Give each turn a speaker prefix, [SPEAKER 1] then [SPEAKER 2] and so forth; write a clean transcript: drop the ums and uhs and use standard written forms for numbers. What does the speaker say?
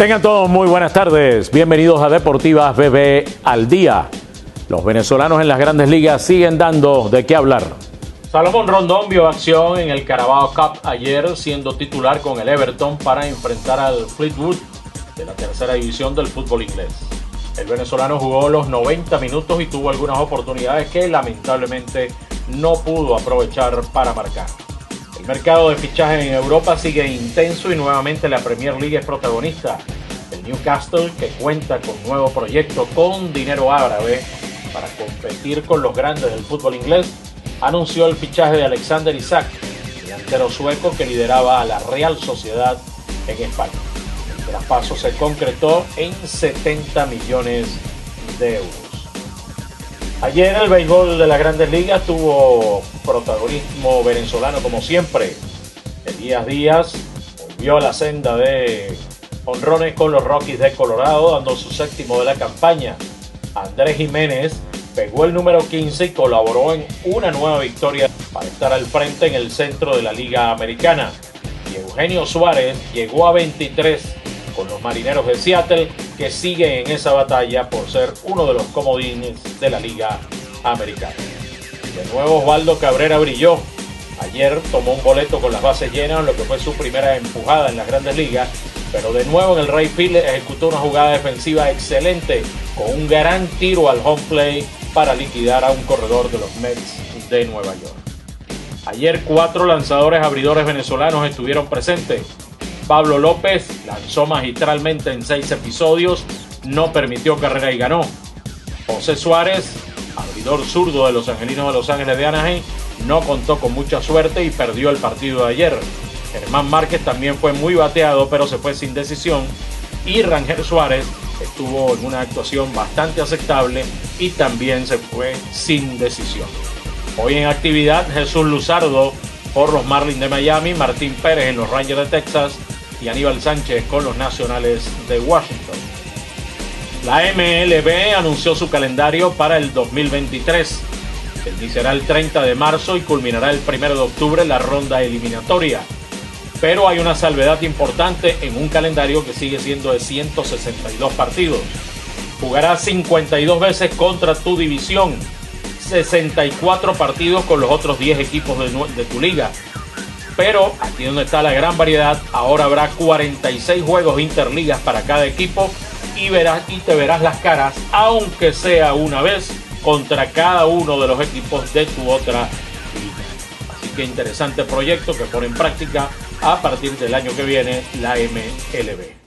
[SPEAKER 1] Tengan todos muy buenas tardes. Bienvenidos a Deportivas BB al Día. Los venezolanos en las grandes ligas siguen dando de qué hablar. Salomón Rondón vio acción en el Carabao Cup ayer, siendo titular con el Everton para enfrentar al Fleetwood de la tercera división del fútbol inglés. El venezolano jugó los 90 minutos y tuvo algunas oportunidades que lamentablemente no pudo aprovechar para marcar. El mercado de fichajes en Europa sigue intenso y nuevamente la Premier League es protagonista. El Newcastle, que cuenta con un nuevo proyecto con dinero árabe para competir con los grandes del fútbol inglés, anunció el fichaje de Alexander Isak, delantero sueco que lideraba a la Real Sociedad en España. El traspaso se concretó en 70 millones de euros. Ayer el béisbol de las grandes ligas tuvo protagonismo venezolano como siempre. Elías Díaz volvió a la senda de honrones con los Rockies de Colorado, dando su séptimo de la campaña. Andrés Jiménez pegó el número 15 y colaboró en una nueva victoria para estar al frente en el centro de la Liga Americana. Y Eugenio Suárez llegó a 23 con los Marineros de Seattle, que siguen en esa batalla por ser uno de los comodines de la Liga Americana. De nuevo Osvaldo Cabrera brilló. Ayer tomó un boleto con las bases llenas en lo que fue su primera empujada en las grandes ligas, pero de nuevo en el Wrigley Field ejecutó una jugada defensiva excelente con un gran tiro al home plate para liquidar a un corredor de los Mets de Nueva York. Ayer 4 lanzadores abridores venezolanos estuvieron presentes. Pablo López lanzó magistralmente en 6 episodios, no permitió carrera y ganó. José Suárez, abridor zurdo de los Angelinos de Los Ángeles de Anaheim, no contó con mucha suerte y perdió el partido de ayer. Germán Márquez también fue muy bateado, pero se fue sin decisión. Y Rangel Suárez estuvo en una actuación bastante aceptable y también se fue sin decisión. Hoy en actividad Jesús Luzardo por los Marlins de Miami, Martín Pérez en los Rangers de Texas y Aníbal Sánchez con los Nacionales de Washington. La MLB anunció su calendario para el 2023. Iniciará el 30 de marzo y culminará el 1 de octubre la ronda eliminatoria. Pero hay una salvedad importante en un calendario que sigue siendo de 162 partidos. Jugarás 52 veces contra tu división, 64 partidos con los otros 10 equipos de tu liga. Pero aquí donde está la gran variedad, ahora habrá 46 juegos interligas para cada equipo y te verás las caras, aunque sea una vez, contra cada uno de los equipos de tu otra liga. Así que interesante proyecto que pone en práctica a partir del año que viene la MLB.